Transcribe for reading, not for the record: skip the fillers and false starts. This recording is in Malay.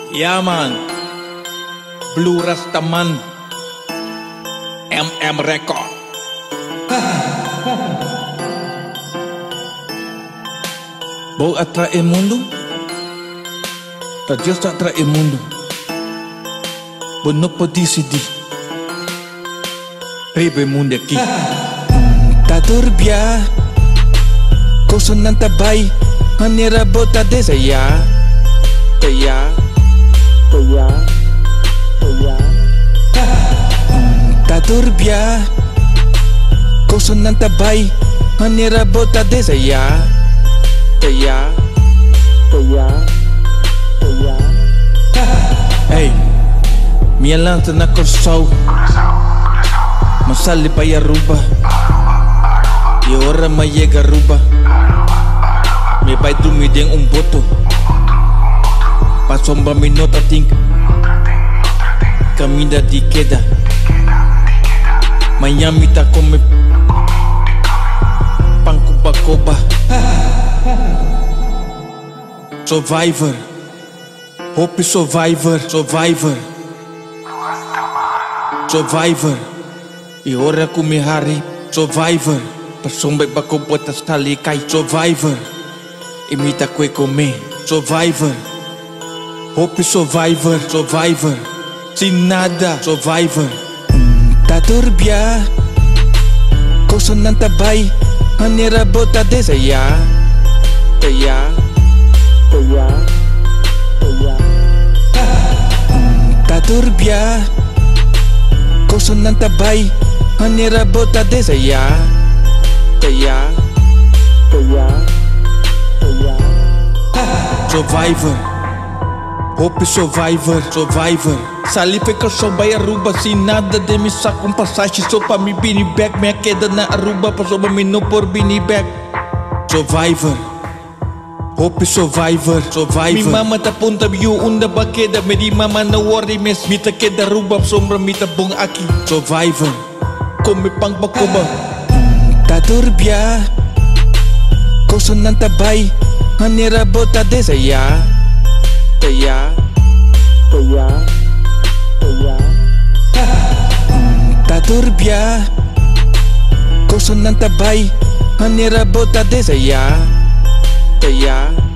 Ya man, Blue Rastaman, MM Record. Vou atrair mundo, Deus tak atrair mundo. Vou não pode decidir. Rebe mundo aqui. Tá turbia, coisa não tá bem, maneira bota desaiar, taya. Tá turbia, coisa não tá bem, maneira bota desaiar, taya. Hey, minha lança na coração, masali pa Aruba, e ora ma llega Aruba, me vai dormir dentro boto. Passou uma minuta think caminha de queda. Miami tá come Pancuba-coba. Survivor, Hope Survivor, Survivor, Survivor. E ora kumi hari Survivor. Pasombai bako buat tali kai Survivor. Imita kue come Survivor. Hope Survivor, Survivor. Sin nada Survivor. Tá turbia, coisa não tá bem, maneira bota desaiar, taya. Tá turbia, coisa não tá bem, maneira bota desaiar, taya. Survivor, Hope Survivor, Survivor. Sali pe ka sobay Aruba, sin nada de mi sakong passagem so pa mi binibag. Minha queda na Aruba, passou ba mino por binibag. Survivor, Hope Survivor, Survivor. Mi mama ta punta biu unda ba queda, me di mama na worry mes. Mita queda Aruba, sombra mita bong aki. Survivor, come pang bakoba. Tá turbia, coisa não tá bem, maneira bota desaiar, taya. Tá turbia, coisa não tá bem, maneira bota desaiar, taya.